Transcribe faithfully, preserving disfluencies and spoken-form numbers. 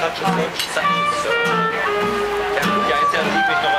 such a such a such. Ja, jetzt ja lieb mich noch